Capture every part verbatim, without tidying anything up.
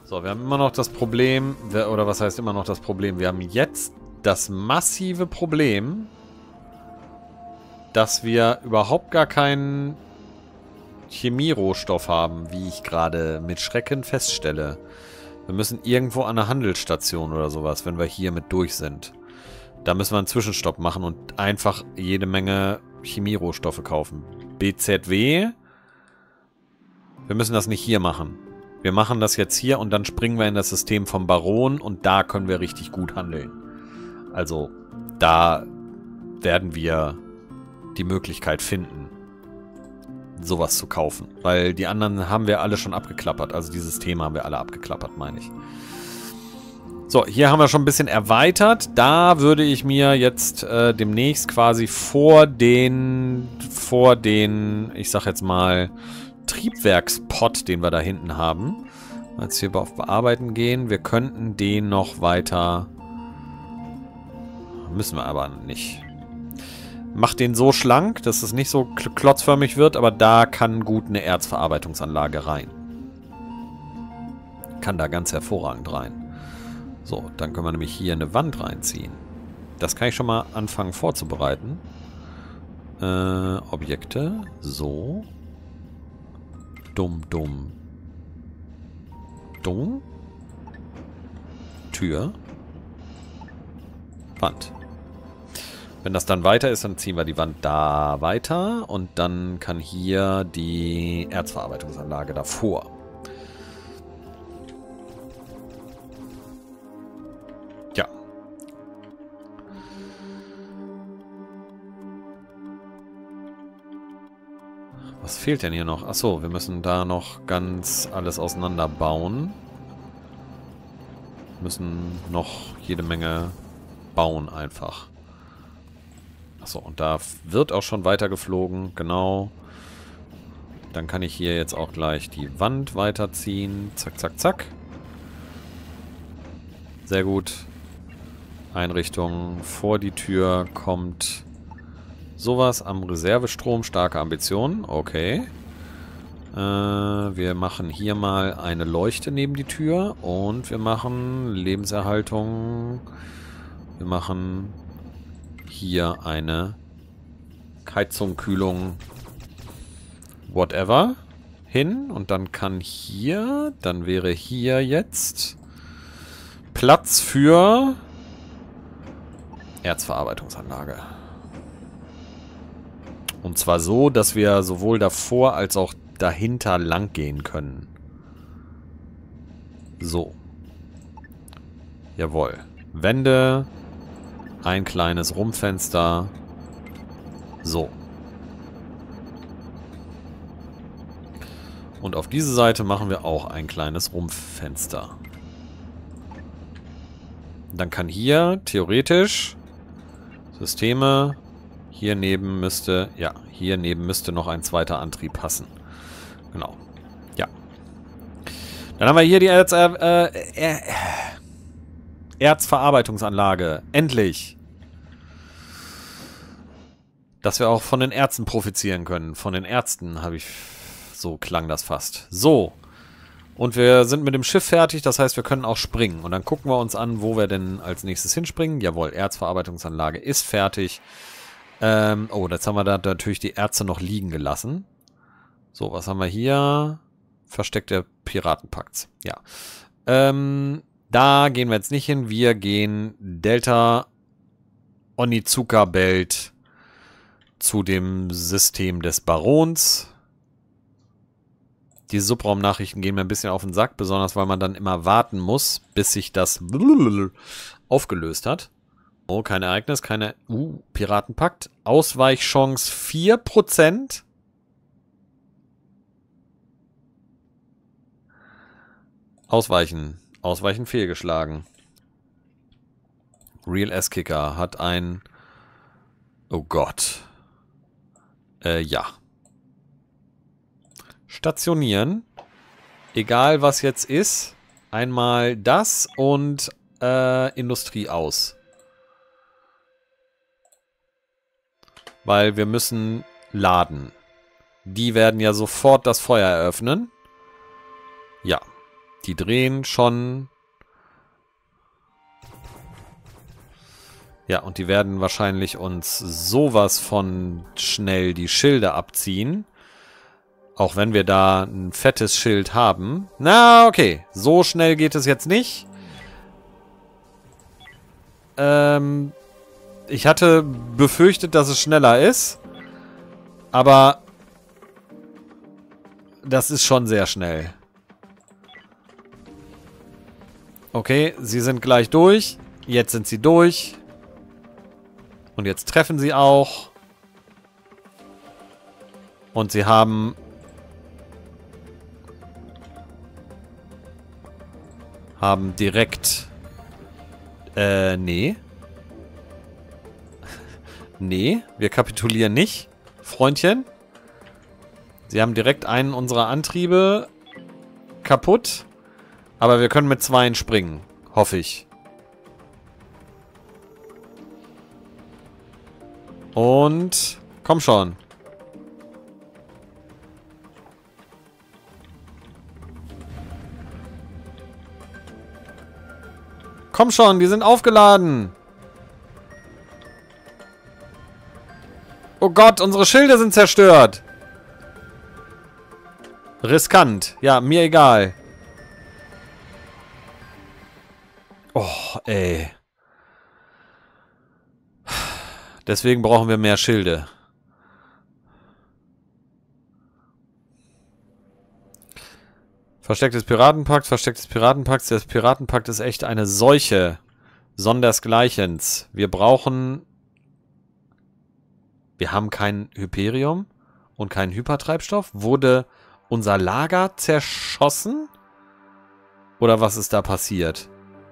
So, wir haben immer noch das Problem, oder was heißt immer noch das Problem? Wir haben jetzt das massive Problem, dass wir überhaupt gar keinen Chemierohstoff haben, wie ich gerade mit Schrecken feststelle. Wir müssen irgendwo an einer Handelsstation oder sowas, wenn wir hier mit durch sind. Da müssen wir einen Zwischenstopp machen und einfach jede Menge Chemierohstoffe kaufen. B Z W. Wir müssen das nicht hier machen. Wir machen das jetzt hier und dann springen wir in das System vom Baron und da können wir richtig gut handeln. Also, da werden wir die Möglichkeit finden, sowas zu kaufen. Weil die anderen haben wir alle schon abgeklappert. Also dieses Thema haben wir alle abgeklappert, meine ich. So, hier haben wir schon ein bisschen erweitert. Da würde ich mir jetzt äh, demnächst quasi vor den, vor den, ich sag jetzt mal, Triebwerkspot, den wir da hinten haben. Jetzt hier auf Bearbeiten gehen. Wir könnten den noch weiter... Müssen wir aber nicht. Macht den so schlank, dass es nicht so klotzförmig wird, aber da kann gut eine Erzverarbeitungsanlage rein. Kann da ganz hervorragend rein. So, dann können wir nämlich hier eine Wand reinziehen. Das kann ich schon mal anfangen vorzubereiten. Äh, Objekte. So. Dumm, dumm. Dumm. Tür. Wand. Wenn das dann weiter ist, dann ziehen wir die Wand da weiter und dann kann hier die Erzverarbeitungsanlage davor. Ja. Was fehlt denn hier noch? Achso, wir müssen da noch ganz alles auseinanderbauen. Müssen noch jede Menge bauen einfach. Achso, und da wird auch schon weiter geflogen. Genau. Dann kann ich hier jetzt auch gleich die Wand weiterziehen. Zack, zack, zack. Sehr gut. Einrichtung. Vor die Tür kommt sowas am Reservestrom. Starke Ambitionen. Okay. Äh, wir machen hier mal eine Leuchte neben die Tür. Und wir machen Lebenserhaltung. Wir machen hier eine Heizung, Kühlung, whatever hin. Und dann kann hier, dann wäre hier jetzt Platz für Erzverarbeitungsanlage. Und zwar so, dass wir sowohl davor als auch dahinter lang gehen können. So. Jawohl. Wände. Ein kleines Rumpfenster. So. Und auf diese Seite machen wir auch ein kleines Rumpffenster. Dann kann hier theoretisch Systeme, hier neben müsste, ja, hier neben müsste noch ein zweiter Antrieb passen. Genau. Ja. Dann haben wir hier die Erz, äh, äh, Erzverarbeitungsanlage. Endlich. Dass wir auch von den Ärzten profitieren können. Von den Ärzten habe ich... So klang das fast. So. Und wir sind mit dem Schiff fertig. Das heißt, wir können auch springen. Und dann gucken wir uns an, wo wir denn als nächstes hinspringen. Jawohl, Erzverarbeitungsanlage ist fertig. Ähm, oh, jetzt haben wir da natürlich die Erze noch liegen gelassen. So, was haben wir hier? Versteck der Piratenpakts. Ja. Ähm... Da gehen wir jetzt nicht hin. Wir gehen Delta Onizuka Belt zu dem System des Barons. Die Subraumnachrichten gehen mir ein bisschen auf den Sack, besonders weil man dann immer warten muss, bis sich das aufgelöst hat. Oh, kein Ereignis, keine... Uh, Piratenpakt. Ausweichchance vier Prozent. Ausweichen. Ausweichen fehlgeschlagen. Real S-Kicker hat ein... Oh Gott. Äh, ja. Stationieren. Egal was jetzt ist. Einmal das und äh, Industrie aus. Weil wir müssen laden. Die werden ja sofort das Feuer eröffnen. Ja. Die drehen schon. Ja, und die werden wahrscheinlich uns sowas von schnell die Schilde abziehen. Auch wenn wir da ein fettes Schild haben. Na, okay. So schnell geht es jetzt nicht. Ähm, ich hatte befürchtet, dass es schneller ist. Aber das ist schon sehr schnell. Okay, sie sind gleich durch. Jetzt sind sie durch. Und jetzt treffen sie auch. Und sie haben... haben direkt... Äh, nee. Nee, wir kapitulieren nicht, Freundchen. Sie haben direkt einen unserer Antriebe kaputt. Aber wir können mit zweien springen. Hoffe ich. Und... komm schon. Komm schon, die sind aufgeladen. Oh Gott, unsere Schilde sind zerstört. Riskant. Ja, mir egal. Oh, ey. Deswegen brauchen wir mehr Schilde. Verstecktes Piratenpakt, verstecktes Piratenpakt. Der Piratenpakt ist echt eine Seuche. Sondersgleichens. Wir brauchen... Wir haben kein Hyperium und keinen Hypertreibstoff. Wurde unser Lager zerschossen? Oder was ist da passiert?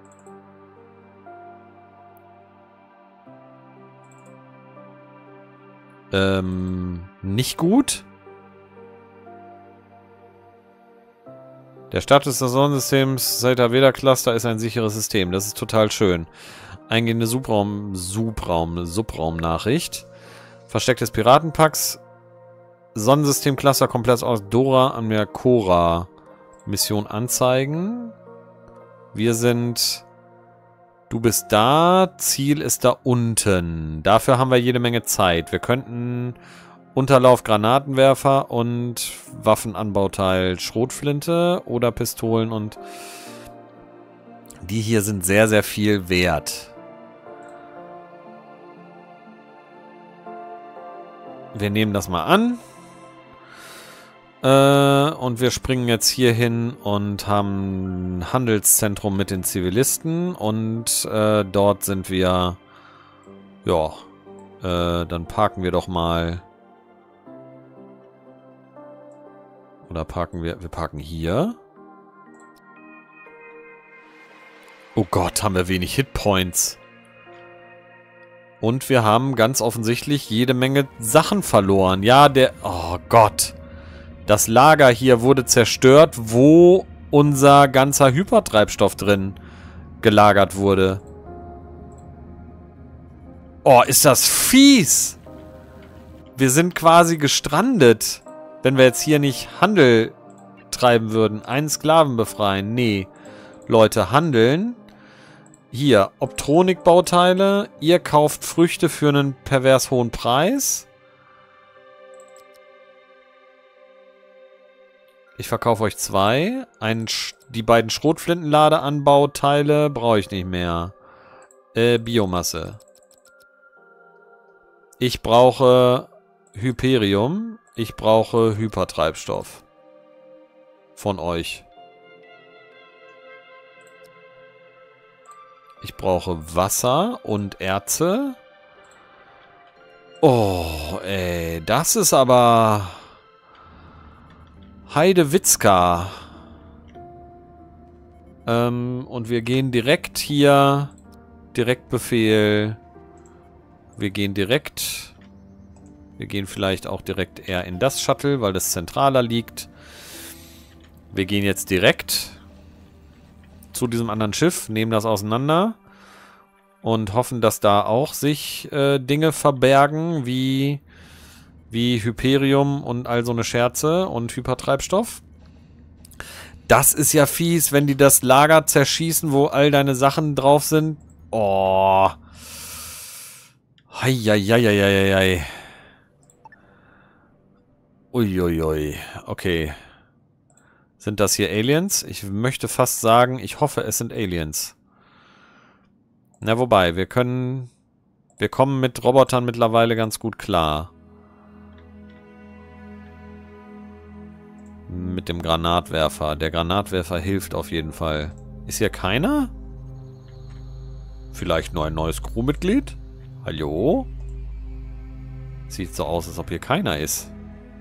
Ähm, nicht gut. Der Status des Sonnensystems Zeta Veda Cluster ist ein sicheres System. Das ist total schön. Eingehende Subraum, Subraum, Subraum-Nachricht. Verstecktes Piratenpacks. Sonnensystem Cluster komplett aus Dora an Mercora. Mission anzeigen. Wir sind... Du bist da, Ziel ist da unten. Dafür haben wir jede Menge Zeit. Wir könnten Unterlauf Granatenwerfer und Waffenanbauteil Schrotflinte oder Pistolen und die hier sind sehr, sehr viel wert. Wir nehmen das mal an. Äh, und wir springen jetzt hier hin und haben ein Handelszentrum mit den Zivilisten. Und äh, dort sind wir... Ja, äh, dann parken wir doch mal... Oder parken wir... Wir parken hier. Oh Gott, haben wir wenig Hitpoints. Und wir haben ganz offensichtlich jede Menge Sachen verloren. Ja, der... Oh Gott. Das Lager hier wurde zerstört, wo unser ganzer Hypertreibstoff drin gelagert wurde. Oh, ist das fies! Wir sind quasi gestrandet, wenn wir jetzt hier nicht Handel treiben würden. Einen Sklaven befreien. Nee. Leute, handeln. Hier, Optronik-Bauteile. Ihr kauft Früchte für einen pervers hohen Preis. Ich verkaufe euch zwei. Ein, die beiden Schrotflintenladeanbauteile brauche ich nicht mehr. Äh, Biomasse. Ich brauche Hyperium. Ich brauche Hypertreibstoff. Von euch. Ich brauche Wasser und Erze. Oh, ey. Das ist aber... Heidewitzka. Ähm, und wir gehen direkt hier. Direktbefehl. Wir gehen direkt. Wir gehen vielleicht auch direkt eher in das Shuttle, weil das zentraler liegt. Wir gehen jetzt direkt zu diesem anderen Schiff, nehmen das auseinander und hoffen, dass da auch sich äh, Dinge verbergen, wie... wie Hyperium und all so eine Scherze und Hypertreibstoff. Das ist ja fies, wenn die das Lager zerschießen, wo all deine Sachen drauf sind. Oh. Heieieiei. Uiuiui. Okay. Sind das hier Aliens? Ich möchte fast sagen, ich hoffe, es sind Aliens. Na, wobei, wir können... Wir kommen mit Robotern mittlerweile ganz gut klar. Mit dem Granatwerfer. Der Granatwerfer hilft auf jeden Fall. Ist hier keiner? Vielleicht nur ein neues Crewmitglied? Hallo? Sieht so aus, als ob hier keiner ist.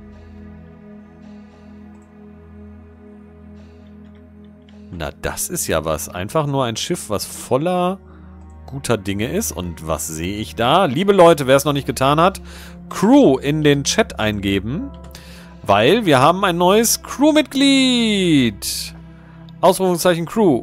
Na, das ist ja was. Einfach nur ein Schiff, was voller guter Dinge ist. Und was sehe ich da? Liebe Leute, wer es noch nicht getan hat, Crew in den Chat eingeben. Weil wir haben ein neues Crewmitglied. Ausrufungszeichen Crew.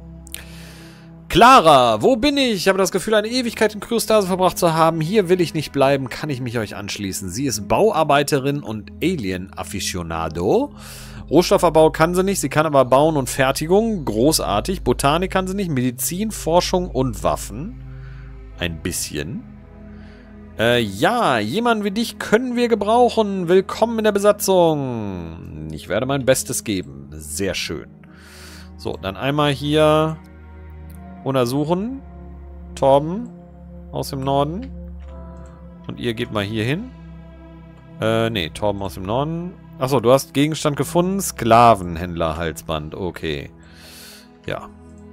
Clara, wo bin ich? Ich habe das Gefühl, eine Ewigkeit in Kryostase verbracht zu haben. Hier will ich nicht bleiben, kann ich mich euch anschließen. Sie ist Bauarbeiterin und Alien-Afficionado. Rohstoffabbau kann sie nicht, sie kann aber bauen und Fertigung. Großartig. Botanik kann sie nicht. Medizin, Forschung und Waffen. Ein bisschen. Äh, ja, jemanden wie dich können wir gebrauchen. Willkommen in der Besatzung. Ich werde mein Bestes geben. Sehr schön. So, dann einmal hier untersuchen. Torben aus dem Norden. Und ihr geht mal hier hin. Äh, nee, Torben aus dem Norden. Achso, du hast Gegenstand gefunden. Sklavenhändler-Halsband. Okay. Ja.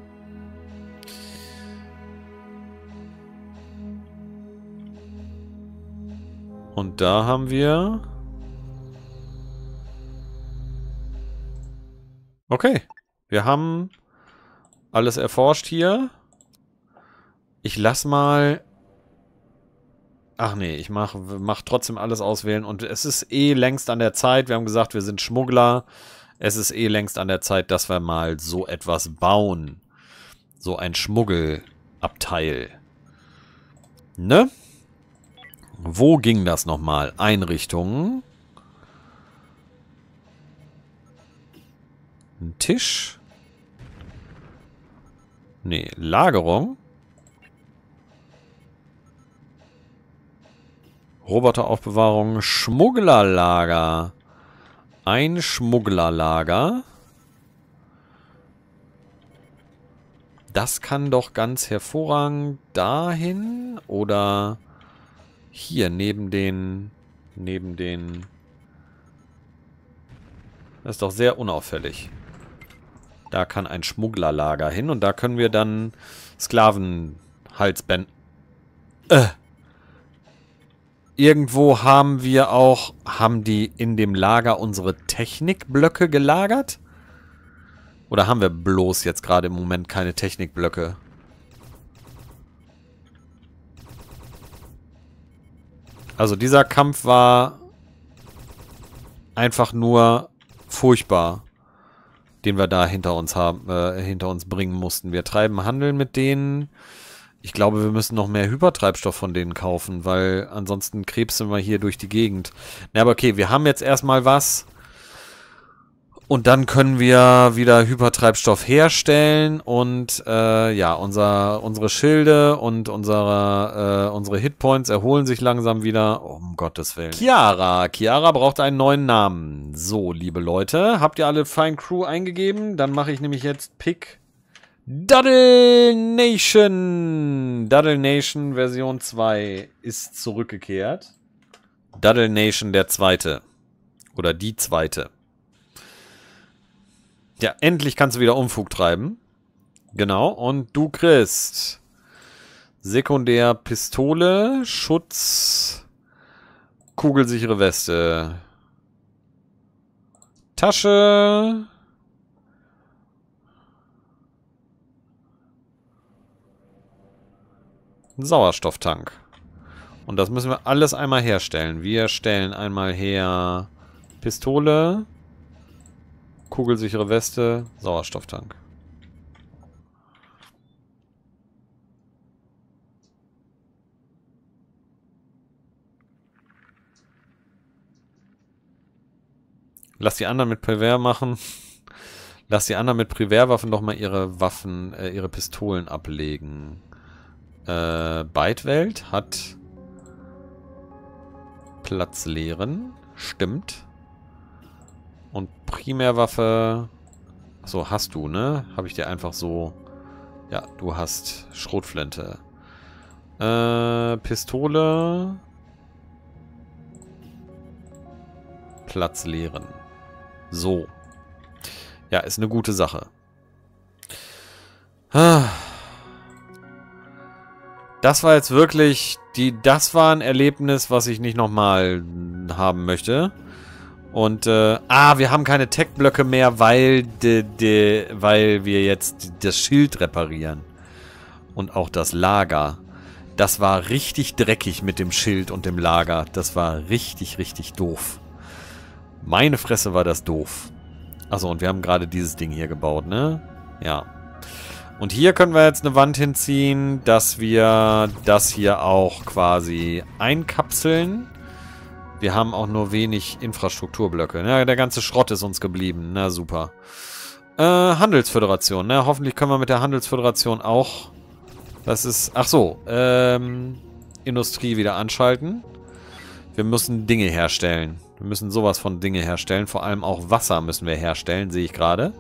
Und da haben wir... Okay. Wir haben alles erforscht hier. Ich lass mal... Ach nee, ich mach, mach trotzdem alles auswählen. Und es ist eh längst an der Zeit. Wir haben gesagt, wir sind Schmuggler. Es ist eh längst an der Zeit, dass wir mal so etwas bauen. So ein Schmuggelabteil. Ne? Wo ging das nochmal? Einrichtungen. Ein Tisch. Nee, Lagerung. Roboteraufbewahrung. Schmugglerlager. Ein Schmugglerlager. Das kann doch ganz hervorragend dahin oder hier neben den neben den das ist doch sehr unauffällig. Da kann ein Schmugglerlager hin und da können wir dann Sklavenhalsbänder äh. Irgendwo haben wir auch, haben die in dem Lager unsere Technikblöcke gelagert? Oder haben wir bloß jetzt gerade im Moment keine Technikblöcke? Also dieser Kampf war einfach nur furchtbar, den wir da hinter uns haben, äh, hinter uns bringen mussten. Wir treiben Handel mit denen. Ich glaube, wir müssen noch mehr Hypertreibstoff von denen kaufen, weil ansonsten krebsen wir hier durch die Gegend. Na, aber okay, wir haben jetzt erstmal was. Und dann können wir wieder Hypertreibstoff herstellen und äh, ja, unser, unsere Schilde und unsere, äh, unsere Hitpoints erholen sich langsam wieder. Oh, um Gottes Willen. Chiara. Chiara braucht einen neuen Namen. So, liebe Leute, habt ihr alle Fine Crew eingegeben? Dann mache ich nämlich jetzt Pick Duddle Nation. Duddle Nation Version zwei ist zurückgekehrt. Duddle Nation der zweite. Oder die zweite. Ja, endlich kannst du wieder Unfug treiben. Genau, und du kriegst Sekundär Pistole, Schutz, kugelsichere Weste, Tasche, Sauerstofftank. Und das müssen wir alles einmal herstellen. Wir stellen einmal her Pistole, kugelsichere Weste, Sauerstofftank. Lass die anderen mit Pervers machen. Lass die anderen mit Primärwaffen doch mal ihre Waffen, äh, ihre Pistolen ablegen. Äh, Beidwelt hat Platz leeren. Stimmt. Und Primärwaffe... Achso, hast du, ne? Habe ich dir einfach so... Ja, du hast Schrotflinte. Äh, Pistole... Platz leeren. So. Ja, ist eine gute Sache. Das war jetzt wirklich... die. Das war ein Erlebnis, was ich nicht nochmal haben möchte. Und, äh, ah, wir haben keine Tech-Blöcke mehr, weil, de, de, weil wir jetzt das Schild reparieren. Und auch das Lager. Das war richtig dreckig mit dem Schild und dem Lager. Das war richtig, richtig doof. Meine Fresse war das doof. Achso, und wir haben gerade dieses Ding hier gebaut, ne? Ja. Und hier können wir jetzt eine Wand hinziehen, dass wir das hier auch quasi einkapseln. Wir haben auch nur wenig Infrastrukturblöcke. Ja, der ganze Schrott ist uns geblieben. Na, super. Äh, Handelsföderation, ne? Hoffentlich können wir mit der Handelsföderation auch... Das ist... Ach so, ähm... Industrie wieder anschalten. Wir müssen Dinge herstellen. Wir müssen sowas von Dinge herstellen. Vor allem auch Wasser müssen wir herstellen, sehe ich gerade.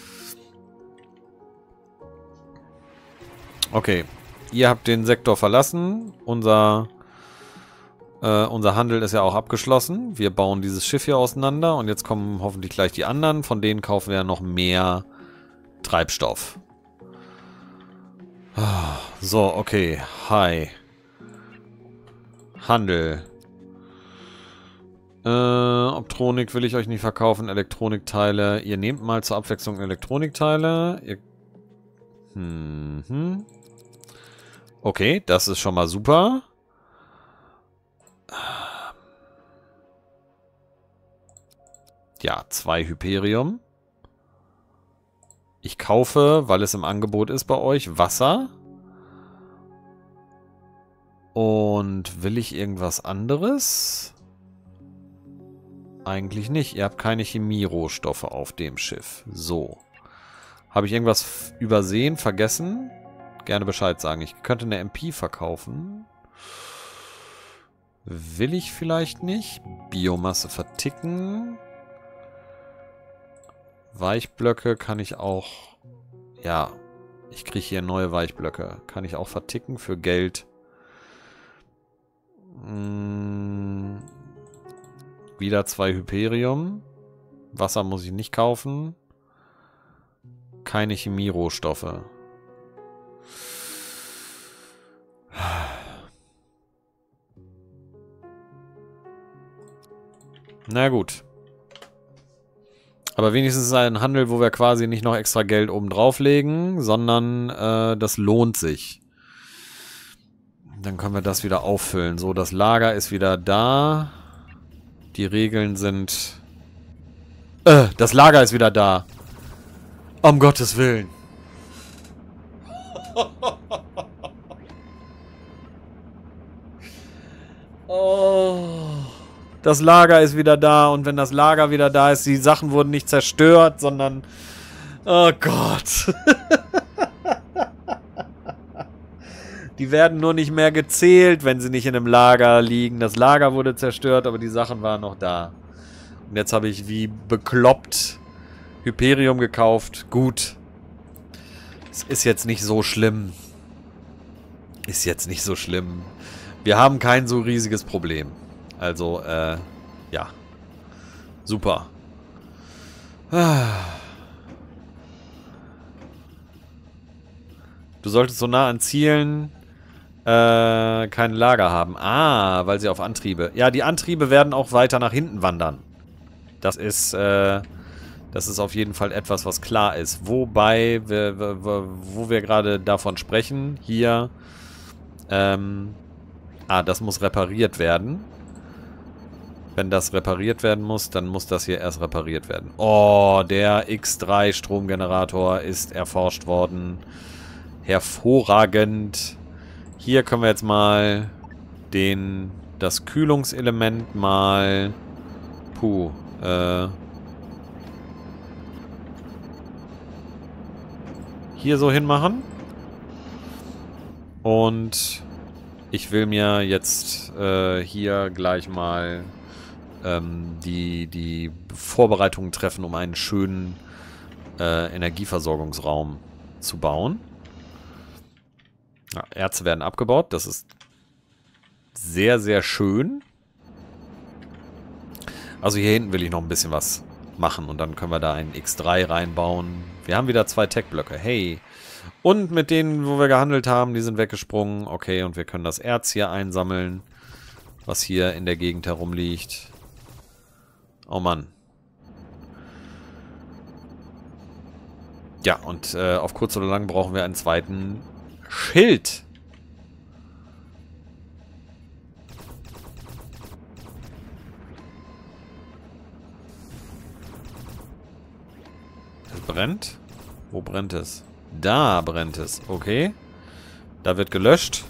Okay. Ihr habt den Sektor verlassen. Unser... Uh, unser Handel ist ja auch abgeschlossen. Wir bauen dieses Schiff hier auseinander. Und jetzt kommen hoffentlich gleich die anderen. Von denen kaufen wir ja noch mehr Treibstoff. So, okay. Hi. Handel. Äh, Optronik will ich euch nicht verkaufen. Elektronikteile. Ihr nehmt mal zur Abwechslung Elektronikteile. Ihr hm, okay, das ist schon mal super. Ja, zwei Hyperium. Ich kaufe, weil es im Angebot ist bei euch, Wasser. Und will ich irgendwas anderes? Eigentlich nicht. Ihr habt keine Chemierohstoffe auf dem Schiff. So. Habe ich irgendwas übersehen, vergessen? Gerne Bescheid sagen. Ich könnte eine M P verkaufen. Will ich vielleicht nicht. Biomasse verticken. Weichblöcke kann ich auch... Ja, ich kriege hier neue Weichblöcke. Kann ich auch verticken für Geld. Hm, wieder zwei Hyperium. Wasser muss ich nicht kaufen. Keine Chemierohstoffe. Na gut. Aber wenigstens ist es ein Handel, wo wir quasi nicht noch extra Geld oben drauflegen, sondern äh, das lohnt sich. Dann können wir das wieder auffüllen. So, das Lager ist wieder da. Die Regeln sind... Äh, das Lager ist wieder da. Um Gottes Willen. Oh... Das Lager ist wieder da und wenn das Lager wieder da ist, die Sachen wurden nicht zerstört, sondern... Oh Gott. Die werden nur nicht mehr gezählt, wenn sie nicht in einem Lager liegen. Das Lager wurde zerstört, aber die Sachen waren noch da. Und jetzt habe ich wie bekloppt Hyperium gekauft. Gut. Es ist jetzt nicht so schlimm. Ist jetzt nicht so schlimm. Wir haben kein so riesiges Problem. Also, äh, ja. Super. Du solltest so nah an Zielen äh, kein Lager haben. Ah, weil sie auf Antriebe... Ja, die Antriebe werden auch weiter nach hinten wandern. Das ist, äh, das ist auf jeden Fall etwas, was klar ist. Wobei, wir, wir, wo wir gerade davon sprechen, hier, ähm, ah, das muss repariert werden. Wenn das repariert werden muss, dann muss das hier erst repariert werden. Oh, der X drei Stromgenerator ist erforscht worden. Hervorragend. Hier können wir jetzt mal den, das Kühlungselement mal... Puh, äh... hier so hinmachen. Und ich will mir jetzt äh, hier gleich mal ähm, die, die Vorbereitungen treffen, um einen schönen äh, Energieversorgungsraum zu bauen. Ja, Erze werden abgebaut. Das ist sehr, sehr schön. Also hier hinten will ich noch ein bisschen was machen. Und dann können wir da einen X drei reinbauen. Wir haben wieder zwei Tech-Blöcke. Hey. Und mit denen, wo wir gehandelt haben, die sind weggesprungen. Okay, und wir können das Erz hier einsammeln, was hier in der Gegend herumliegt. Oh Mann. Ja, und äh, auf kurz oder lang brauchen wir einen zweiten Schild. Es brennt? Wo brennt es? Da brennt es. Okay. Da wird gelöscht.